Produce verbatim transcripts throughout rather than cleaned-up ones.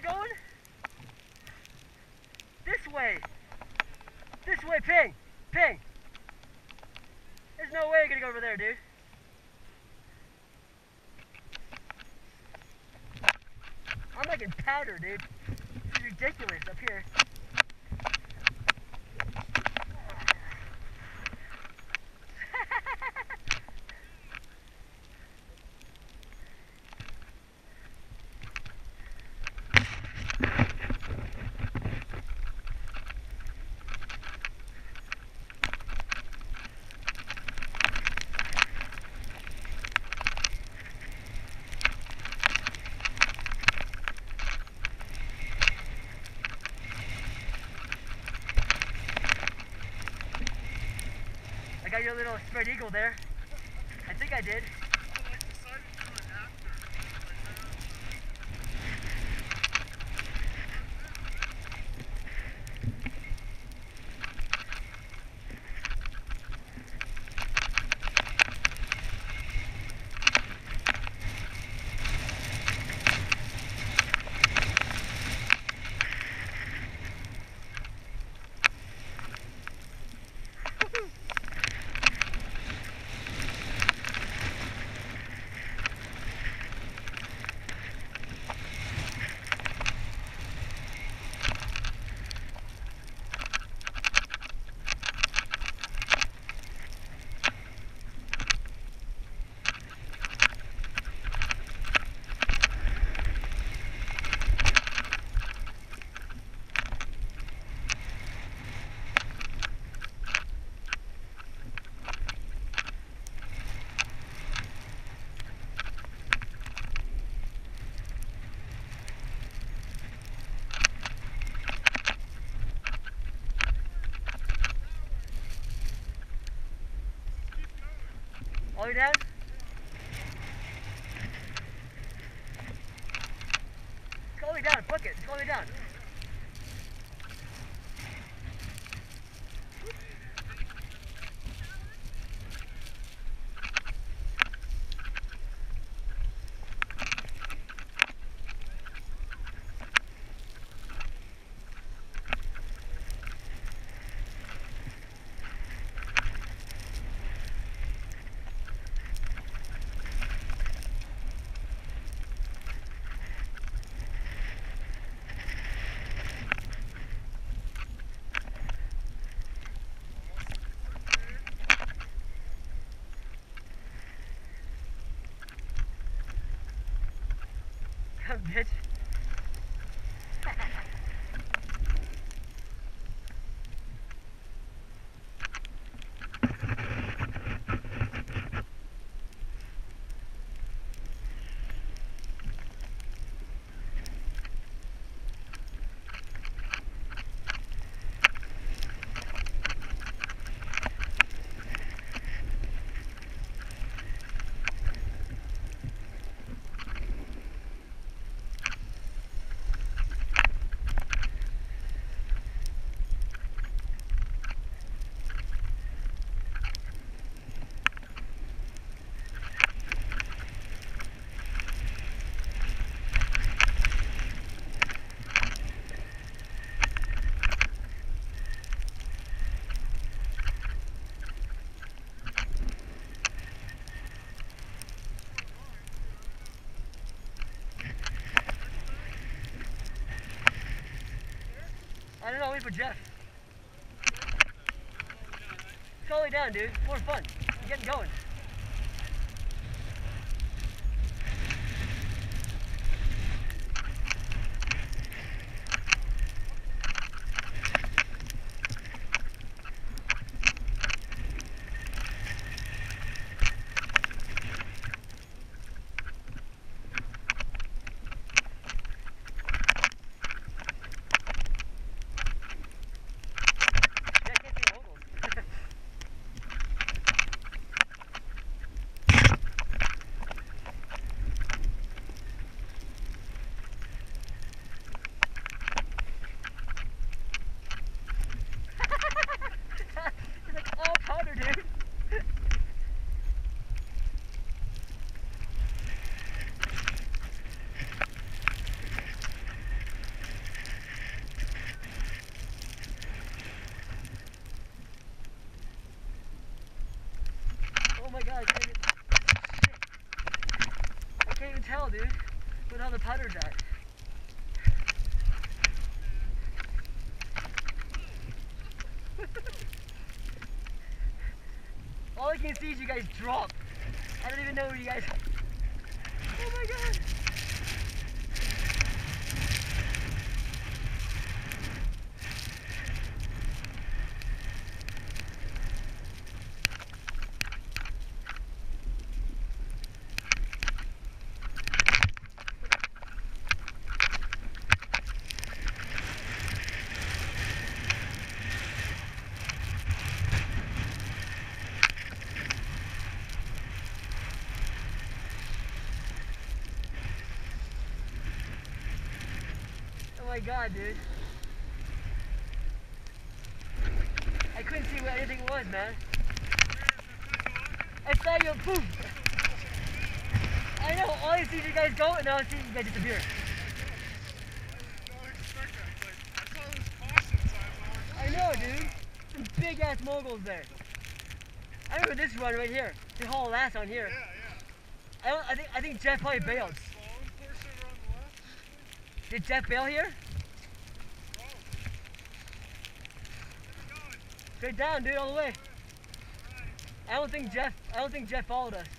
going? This way. This way, ping. Ping. There's no way you're gonna go over there, dude. I'm like in powder, dude. This is ridiculous up here. I got your little spread eagle there. I think I did. All the way down? It's all the way down, book it, it's all the way down. Come, bitch. I don't know, wait for Jeff. It's all the way down, dude. It's more fun. I'm getting going. I can see is you guys drop. I don't even know where you guys... Oh my god! Oh my god, dude. I couldn't see where anything was, man. I saw you poof. I know, all I see is you guys go and now I see you guys disappear. I know, dude. Some big ass moguls there. I remember this run right here. The whole last on here. Yeah, yeah. I don't I think I think Jeff probably bailed. Did Jeff bail here? Straight down, dude, all the way. I don't think Jeff. I don't think Jeff followed us.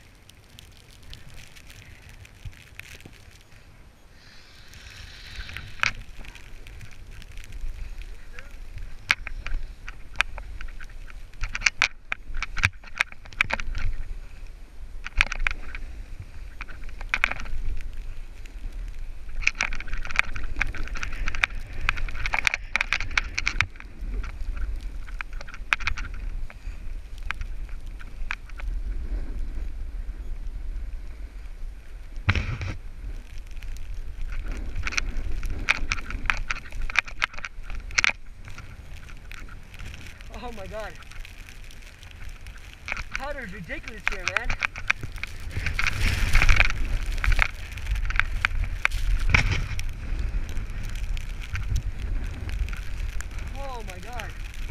Oh my god. Powder's ridiculous here, man. Oh my god.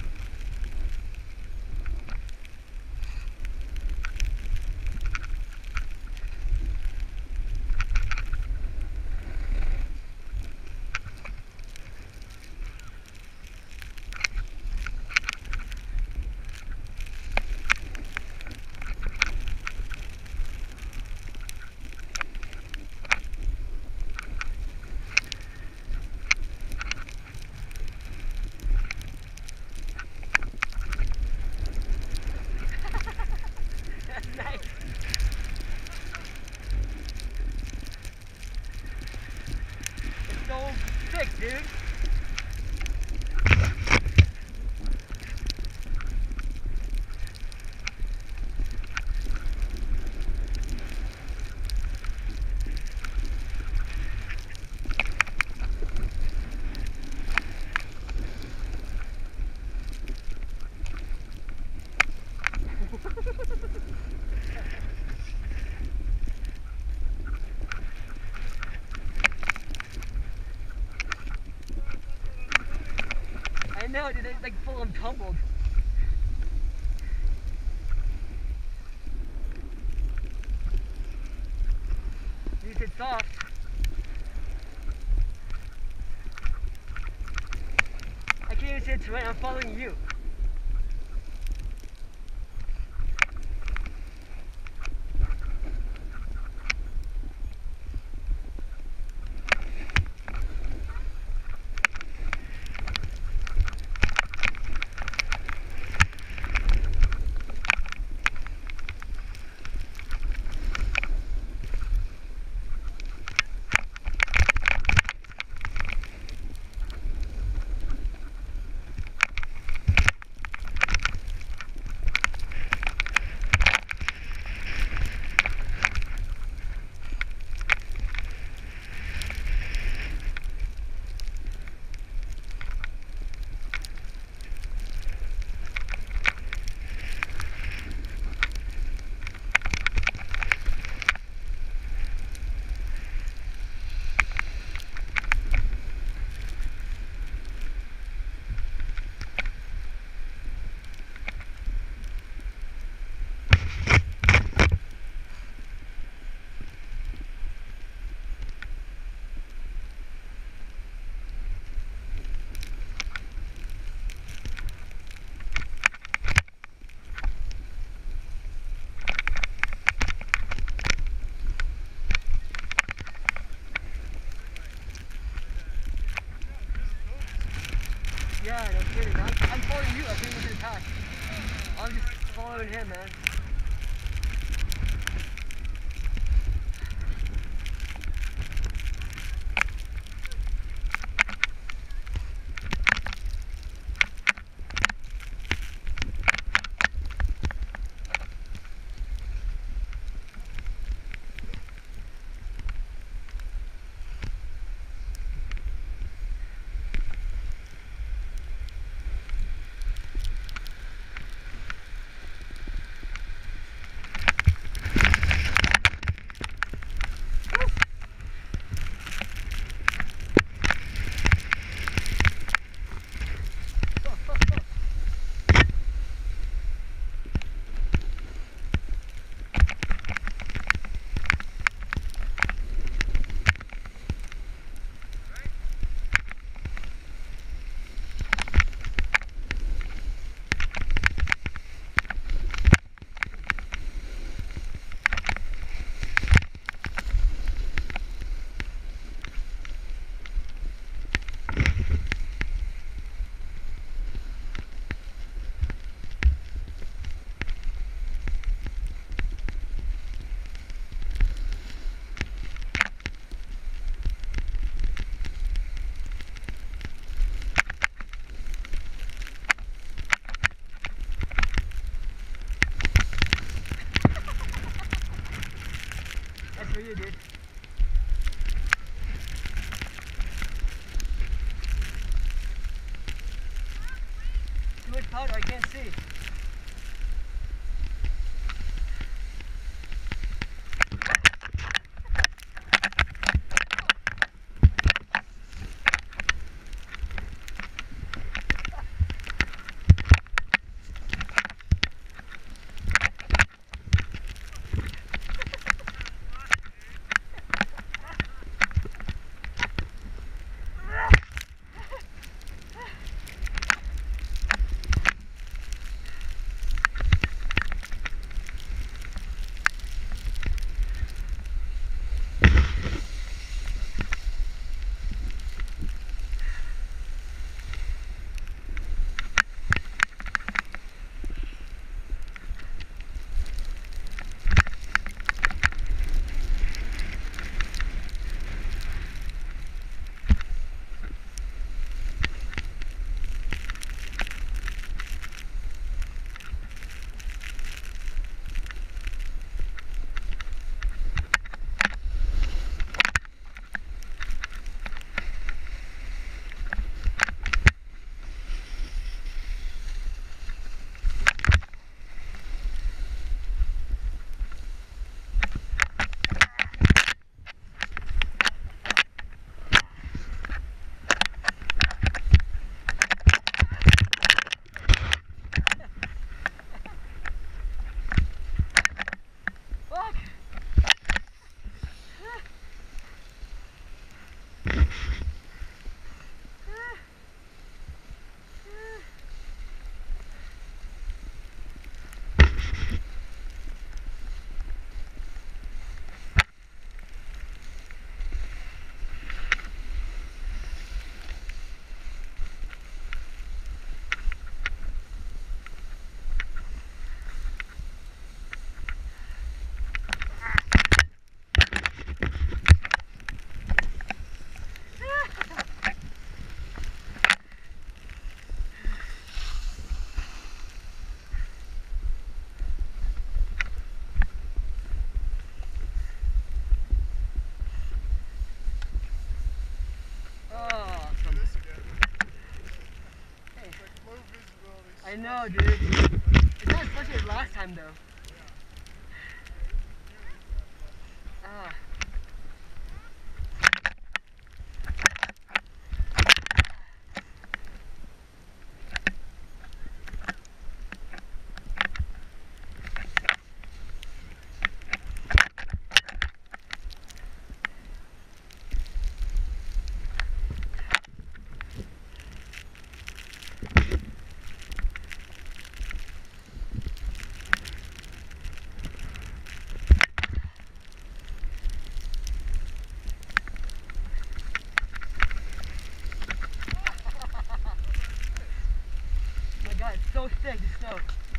Dude. I know, dude, they like full on tumbled. You said soft. I can't even say it's right, I'm following you. kidding. I'm, I'm following you. I came into the pack. I'm just following him, man. For you, dude. Too much powder, I can't see. I know, dude. It's not as much as last time, though. Ah. god, it's so thick, the snow.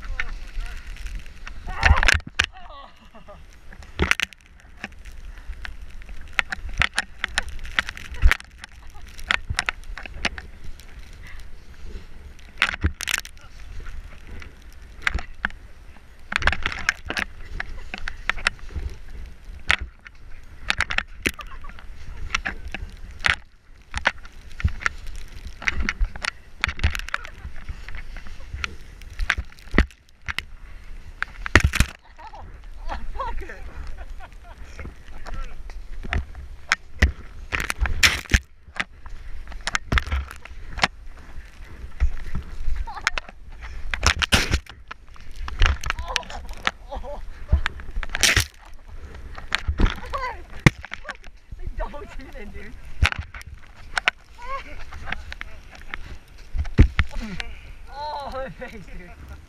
In, dude. Oh, my face, dude.